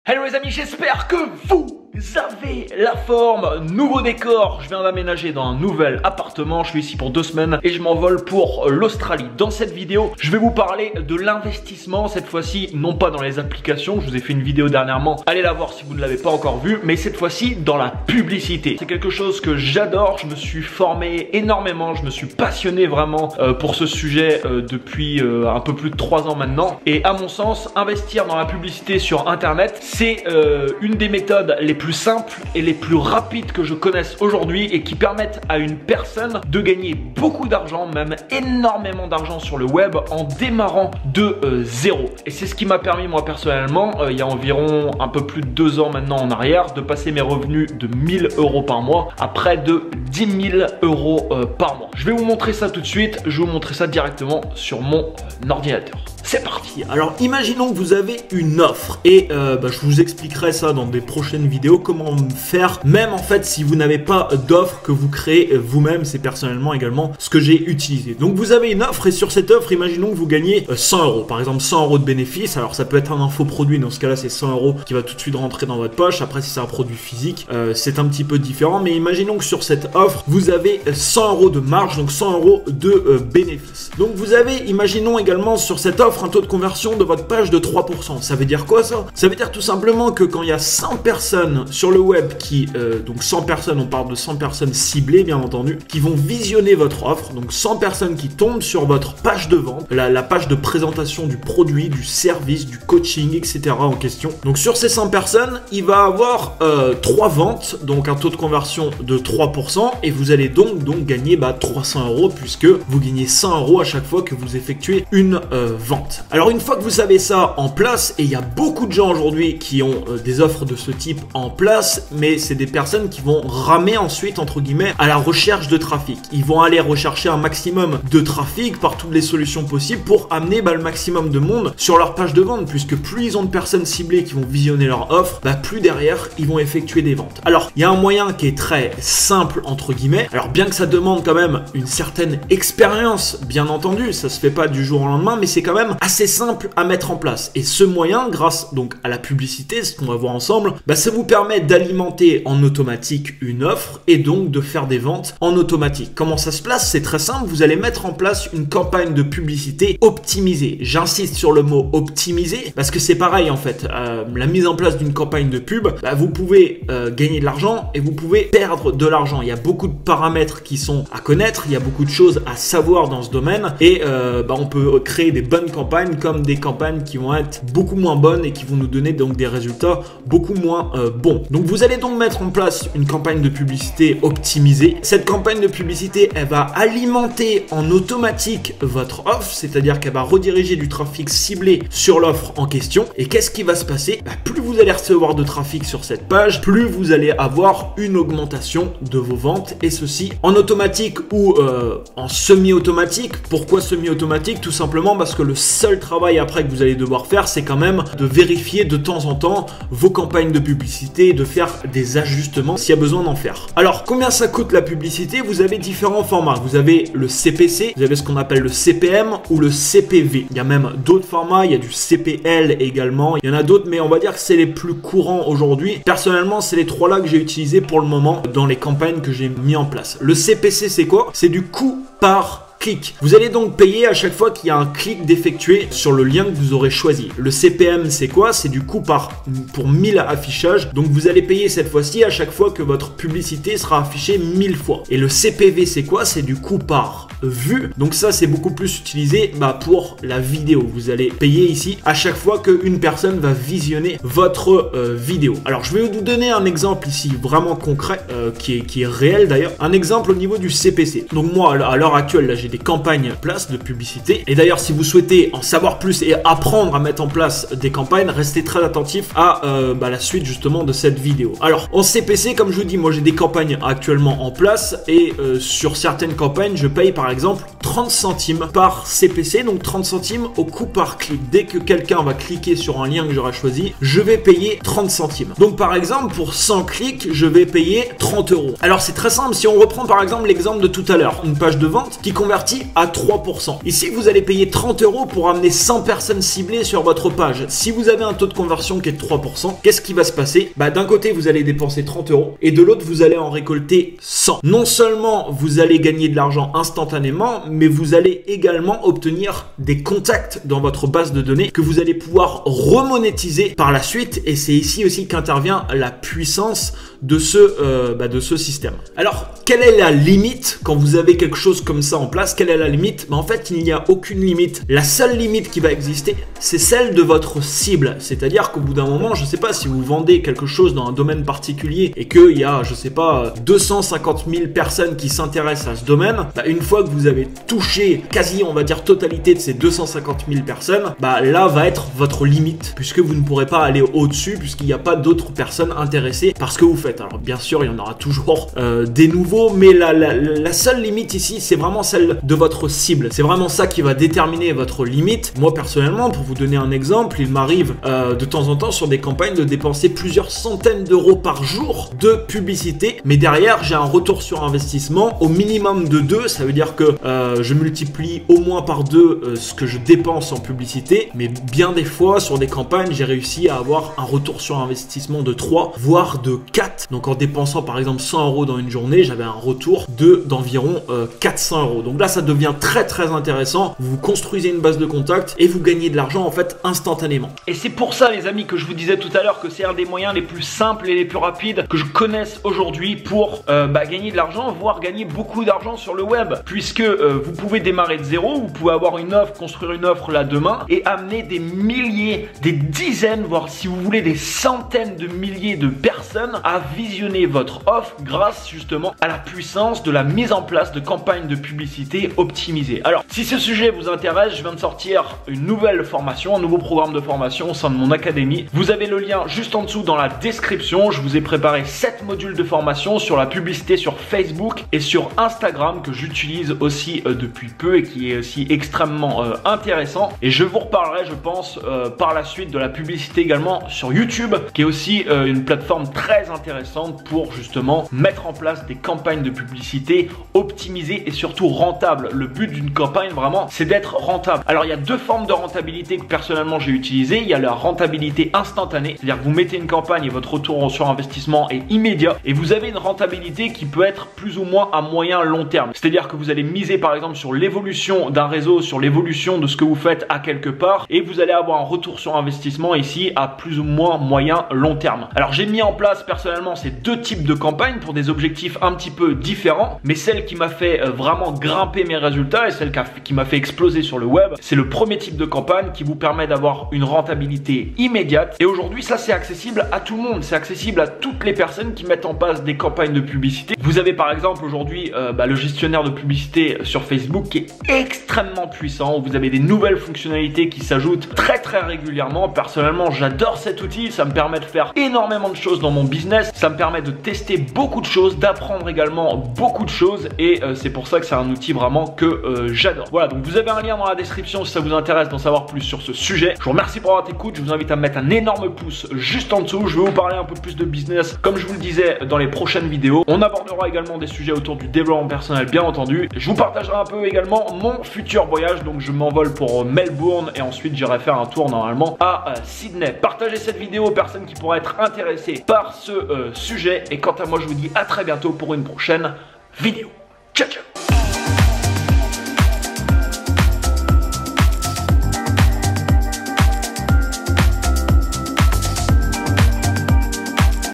Hello les amis, j'espère que vous avez la forme. Nouveau décor, je viens d'aménager dans un nouvel appartement. Je suis ici pour 2 semaines et je m'envole pour l'Australie. Dans cette vidéo, je vais vous parler de l'investissement. Cette fois-ci, non pas dans les applications. Je vous ai fait une vidéo dernièrement. Allez la voir si vous ne l'avez pas encore vue. Mais cette fois-ci, dans la publicité. C'est quelque chose que j'adore. Je me suis formé énormément. Je me suis passionné vraiment pour ce sujet depuis un peu plus de 3 ans maintenant. Et à mon sens, investir dans la publicité sur Internet, c'est une des méthodes les plus simples et les plus rapides que je connaisse aujourd'hui et qui permettent à une personne de gagner beaucoup d'argent, même énormément d'argent sur le web en démarrant de zéro. Et c'est ce qui m'a permis moi personnellement, il y a environ un peu plus de 2 ans maintenant en arrière, de passer mes revenus de 1000 € par mois à près de 10 000 € par mois. Je vais vous montrer ça tout de suite, je vais vous montrer ça directement sur mon ordinateur. C'est parti. Alors imaginons que vous avez une offre et je vous expliquerai ça dans des prochaines vidéos, comment faire même en fait si vous n'avez pas d'offre que vous créez vous-même. C'est personnellement également ce que j'ai utilisé. Donc vous avez une offre et sur cette offre, imaginons que vous gagnez 100 €, par exemple 100 € de bénéfice. Alors ça peut être un infoproduit, dans ce cas là c'est 100 € qui va tout de suite rentrer dans votre poche. Après si c'est un produit physique, c'est un petit peu différent, mais imaginons que sur cette offre vous avez 100 € de marge, donc 100 € de bénéfice. Donc vous avez, imaginons également sur cette offre, un taux de conversion de votre page de 3%. Ça veut dire quoi ça? Ça veut dire tout simplement que quand il y a 100 personnes sur le web qui, donc 100 personnes, on parle de 100 personnes ciblées bien entendu, qui vont visionner votre offre, donc 100 personnes qui tombent sur votre page de vente, la page de présentation du produit, du service, du coaching, etc. en question. Donc sur ces 100 personnes, il va avoir 3 ventes, donc un taux de conversion de 3% et vous allez donc gagner 300 € puisque vous gagnez 100 € à chaque fois que vous effectuez une vente. Alors une fois que vous avez ça en place, et il y a beaucoup de gens aujourd'hui qui ont des offres de ce type en place, mais c'est des personnes qui vont ramer ensuite entre guillemets à la recherche de trafic. Ils vont aller rechercher un maximum de trafic par toutes les solutions possibles pour amener le maximum de monde sur leur page de vente, puisque plus ils ont de personnes ciblées qui vont visionner leur offre, plus derrière ils vont effectuer des ventes. Alors il y a un moyen qui est très simple entre guillemets, alors bien que ça demande quand même une certaine expérience, bien entendu, ça se fait pas du jour au lendemain, mais c'est quand même assez simple à mettre en place. Et ce moyen, grâce donc à la publicité, ce qu'on va voir ensemble, ça vous permet d'alimenter en automatique une offre et donc de faire des ventes en automatique. Comment ça se place? C'est très simple, vous allez mettre en place une campagne de publicité optimisée. J'insiste sur le mot optimisé parce que c'est pareil en fait, la mise en place d'une campagne de pub, vous pouvez gagner de l'argent et vous pouvez perdre de l'argent. Il y a beaucoup de paramètres qui sont à connaître, il y a beaucoup de choses à savoir dans ce domaine et on peut créer des bonnes campagnes comme des campagnes qui vont être beaucoup moins bonnes et qui vont nous donner donc des résultats beaucoup moins bons. Donc vous allez donc mettre en place une campagne de publicité optimisée. Cette campagne de publicité, elle va alimenter en automatique votre offre, c'est-à-dire qu'elle va rediriger du trafic ciblé sur l'offre en question. Et qu'est-ce qui va se passer? Plus vous allez recevoir de trafic sur cette page, plus vous allez avoir une augmentation de vos ventes, et ceci en automatique ou en semi-automatique. Pourquoi semi-automatique? Tout simplement parce que le seul travail après que vous allez devoir faire, c'est quand même de vérifier de temps en temps vos campagnes de publicité, de faire des ajustements s'il y a besoin d'en faire. Alors, combien ça coûte la publicité? Vous avez différents formats. Vous avez le CPC, vous avez ce qu'on appelle le CPM ou le CPV. Il y a même d'autres formats, il y a du CPL également. Il y en a d'autres, mais on va dire que c'est les plus courants aujourd'hui. Personnellement, c'est les 3 là que j'ai utilisés pour le moment dans les campagnes que j'ai mis en place. Le CPC, c'est quoi? C'est du coût par clic. Vous allez donc payer à chaque fois qu'il y a un clic d'effectuer sur le lien que vous aurez choisi. Le CPM, c'est quoi? C'est du coût pour 1000 affichages. Donc vous allez payer cette fois-ci à chaque fois que votre publicité sera affichée 1000 fois. Et le CPV, c'est quoi? C'est du coût par vue. Donc ça, c'est beaucoup plus utilisé pour la vidéo. Vous allez payer ici à chaque fois qu'une personne va visionner votre vidéo. Alors je vais vous donner un exemple ici vraiment concret qui est réel d'ailleurs. Un exemple au niveau du CPC. Donc moi, à l'heure actuelle, là, j'ai des campagnes en place de publicité. Et d'ailleurs, si vous souhaitez en savoir plus et apprendre à mettre en place des campagnes, restez très attentifs à la suite justement de cette vidéo. Alors, en CPC, comme je vous dis, moi j'ai des campagnes actuellement en place et sur certaines campagnes, je paye par par exemple 30 centimes par CPC, donc 30 centimes au coût par clic. Dès que quelqu'un va cliquer sur un lien que j'aurai choisi, je vais payer 30 centimes. Donc par exemple, pour 100 clics, je vais payer 30 euros. Alors c'est très simple, si on reprend par exemple l'exemple de tout à l'heure, une page de vente qui convertit à 3%. Ici, vous allez payer 30 euros pour amener 100 personnes ciblées sur votre page. Si vous avez un taux de conversion qui est de 3%, qu'est-ce qui va se passer? D'un côté, vous allez dépenser 30 euros et de l'autre, vous allez en récolter 100. Non seulement vous allez gagner de l'argent instantanément, mais vous allez également obtenir des contacts dans votre base de données que vous allez pouvoir remonétiser par la suite, et c'est ici aussi qu'intervient la puissance de ce système. Alors, quelle est la limite quand vous avez quelque chose comme ça en place? Quelle est la limite? En fait, il n'y a aucune limite. La seule limite qui va exister, c'est celle de votre cible. C'est-à-dire qu'au bout d'un moment, je ne sais pas, si vous vendez quelque chose dans un domaine particulier et qu'il y a, je ne sais pas, 250 000 personnes qui s'intéressent à ce domaine, une fois que vous avez touché quasi, on va dire, totalité de ces 250 000 personnes, là va être votre limite, puisque vous ne pourrez pas aller au-dessus, puisqu'il n'y a pas d'autres personnes intéressées par ce que vous faites. Alors bien sûr, il y en aura toujours des nouveaux, mais la seule limite ici, c'est vraiment celle de votre cible. C'est vraiment ça qui va déterminer votre limite. Moi personnellement, pour vous donner un exemple, il m'arrive de temps en temps sur des campagnes de dépenser plusieurs centaines d'euros par jour de publicité, mais derrière j'ai un retour sur investissement au minimum de 2. Ça veut dire que je multiplie au moins par 2 ce que je dépense en publicité, mais bien des fois sur des campagnes j'ai réussi à avoir un retour sur investissement de 3 voire de 4. Donc en dépensant par exemple 100 euros dans une journée, j'avais un retour d'environ 400 euros. Donc là ça devient très très intéressant. Vous construisez une base de contacts et vous gagnez de l'argent en fait instantanément. Et c'est pour ça les amis que je vous disais tout à l'heure que c'est un des moyens les plus simples et les plus rapides que je connaisse aujourd'hui pour gagner de l'argent, voire gagner beaucoup d'argent sur le web, puisque vous pouvez démarrer de zéro, vous pouvez avoir une offre, construire une offre là demain et amener des milliers, des dizaines, voire si vous voulez des centaines de milliers de personnes à visionner votre offre grâce justement à la puissance de la mise en place de campagnes de publicité optimisées. Alors si ce sujet vous intéresse, je viens de sortir une nouvelle formation, un nouveau programme de formation au sein de mon académie. Vous avez le lien juste en dessous dans la description. Je vous ai préparé 7 modules de formation sur la publicité sur Facebook et sur Instagram que j'utilise aussi depuis peu et qui est aussi extrêmement intéressant. Et je vous reparlerai, je pense, par la suite de la publicité également sur YouTube, qui est aussi une plateforme très intéressante pour justement mettre en place des campagnes de publicité optimisées et surtout rentables. Le but d'une campagne vraiment, c'est d'être rentable. Alors il y a 2 formes de rentabilité que personnellement j'ai utilisées. Il y a la rentabilité instantanée, c'est-à-dire que vous mettez une campagne et votre retour sur investissement est immédiat, et vous avez une rentabilité qui peut être plus ou moins à moyen long terme. C'est-à-dire que vous allez miser par exemple sur l'évolution d'un réseau, sur l'évolution de ce que vous faites à quelque part, et vous allez avoir un retour sur investissement ici à plus ou moins moyen long terme. Alors j'ai mis en place personnellement ces 2 types de campagnes pour des objectifs un petit peu différents, mais celle qui m'a fait vraiment grimper mes résultats et celle qui m'a fait exploser sur le web, c'est le premier type de campagne qui vous permet d'avoir une rentabilité immédiate. Et aujourd'hui ça c'est accessible à tout le monde, c'est accessible à toutes les personnes qui mettent en place des campagnes de publicité. Vous avez par exemple aujourd'hui le gestionnaire de publicité sur Facebook qui est extrêmement puissant. Vous avez des nouvelles fonctionnalités qui s'ajoutent très très régulièrement. Personnellement j'adore cet outil, ça me permet de faire énormément de choses dans mon business, ça me permet de tester beaucoup de choses, d'apprendre également beaucoup de choses, et c'est pour ça que c'est un outil vraiment que j'adore. Voilà, donc vous avez un lien dans la description si ça vous intéresse d'en savoir plus sur ce sujet. Je vous remercie pour votre écoute, je vous invite à mettre un énorme pouce juste en dessous. Je vais vous parler un peu plus de business comme je vous le disais dans les prochaines vidéos. On abordera également des sujets autour du développement personnel bien entendu. Je vous partagerai un peu également mon futur voyage, donc je m'envole pour Melbourne et ensuite j'irai faire un tour normalement à Sydney. Partagez cette vidéo aux personnes qui pourraient être intéressées par ce sujet, et quant à moi je vous dis à très bientôt pour une prochaine vidéo. Ciao ciao.